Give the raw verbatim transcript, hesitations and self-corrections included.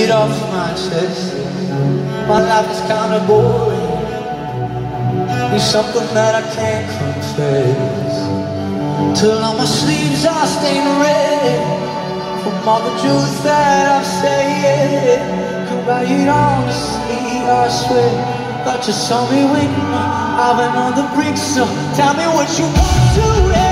weight off my chest. My life is kinda boring. It's something that I can't confess. Till on my sleeves are stained red from all the truth that I've said. Come by it honestly, I swear. But you saw me when I've been on the brink. So tell me what you want to hear.